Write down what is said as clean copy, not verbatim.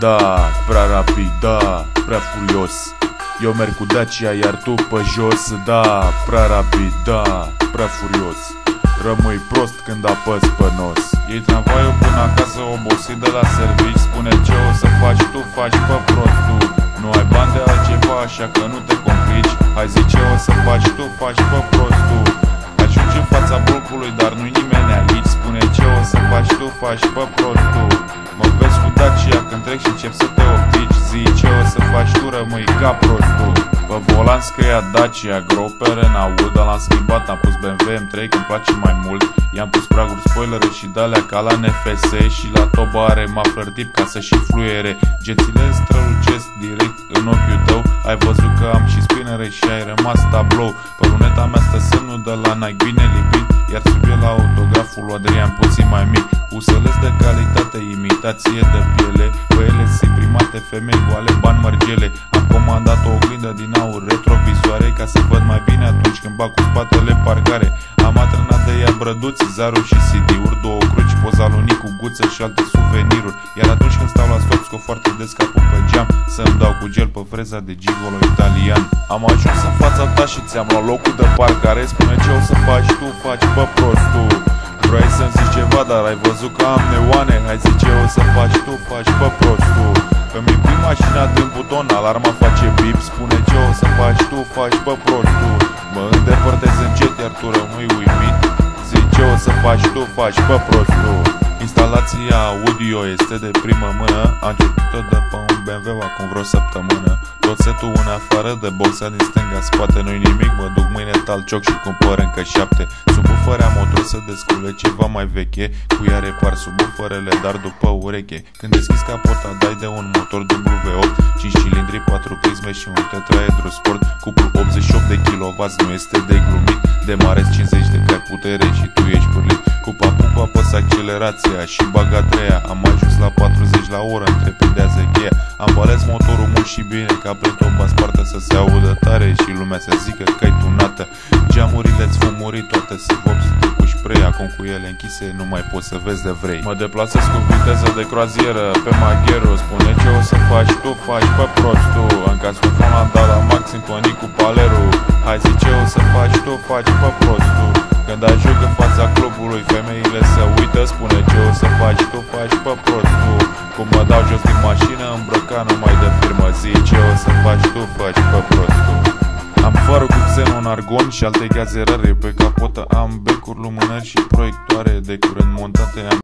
da, prea rapid, da, prea furios. Eu merg cu Dacia, iar tu pe jos, da, prea rapid, da, prea furios. Rămâi prost când apăs pe nos. Iei tramvaiul până acasă obosit de la servici. Spune ce o să faci tu, faci pe prost tu. Nu ai bani de altceva, așa că nu te complici. Hai zi ce o să faci tu, faci pe prost tu. Ajungi în fața blocului, dar nu-i nimeni aici. Spune ce o să faci tu, faci pe prost tu. Mă vezi cu Dacia când trec și încep să te optici. Zi ce o să faci tu, rămâi ca prostul. Pe volan scria Dacia, grope Renault. Dar l-am schimbat, am pus BMW M3 că îmi place mai mult. I-am pus praguri, spoilere și de-alea ca la NFS. Și la toba are muffler tip ca să și fluiere. Gențile strălucesc direct în ochiul tău. Ai văzut că am și spinere și ai rămas tablou. Pe luneta mea stă semnul de la Nike bine lipit. Iar sub el la autograful lui Adrian puțin mai mic. Uselesc de calitate, imitație de piele. Pe ele imprimate femei goale, bani mărgele. Am comandat o oglindă din aur retrovizoare ca să văd mai bine atunci când bag cu spatele parcare. Am atrenat de ea brăduți, zaruri și CD-uri. Două cruci, poza lui Nicu, guță și alte suveniruri. Iar atunci când stau la stop, scot foarte des capul pe geam să-mi dau cu gel pe freza de gigolo italian. Am ajuns în fața ta și ți-am luat locul de parcare. Spune ce o să faci tu, faci pe prostul. Vrei să-mi zici ceva, dar ai văzut că am neoane. Hai zi ce o să faci tu, faci pe prostul. Îmi imprim mașina din buton, alarma face bip. Spune ce o să faci tu, faci pe prostul. Mă îndepărtez încet, iar tu rămâi uimit. Zi ce o să faci tu, faci pe prostul. Instalația audio este de primă mână. Am citit-o de pe un BMW acum vreo săptămână. Tot setul în afară de boxa din stânga spate. Nu-i nimic, mă duc mâine talcioc și cumpăr încă 7. Subwooferea motor să descule ceva mai veche. Cu ea repar subwooferele, dar după ureche. Când deschizi capota, dai de un motor W8 5 cilindri, 4 prisme și un tetraedru sport. Cuplu 88 de kW, nu este de glumit. Demarezi 50 de cai putere și tu ești pârlit. Cu papuc apăs accelerația și bag a treia. Am ajuns la 40 la oră, întrepridează cheia. Ambalez motorul mult și bine, ca prin toba spartă să se audă tare și lumea să zică că-i tunată. Geamurile-ți fumurit, toate se vopsite cu spray. Acum cu ele închise nu mai poți să vezi de vrei. Mă deplasez cu viteză de croazieră pe magheru. Spune ce o să faci tu, faci pe prostul. Încas cu fona, dar la maxim pe Nicu Paleru. Hai zi ce o să faci tu, faci pe prostul. Când ajung în fața clubului, femeile se uită. Spune ce o să faci tu, faci pe prostul. Cum mă dau jos din mașină, îmbrăcat numai de firmă. Zi ce o să faci tu, faci pe prostul. Am farul cu xenon, argon și alte gaze rare. Pe capotă am becuri, lumânări și proiectoare de curând montate.